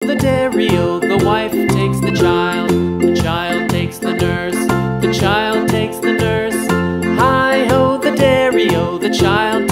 the dairy-o, the wife takes the child. The child takes the nurse, the child takes the nurse. Hi-ho, the dairy-o, the child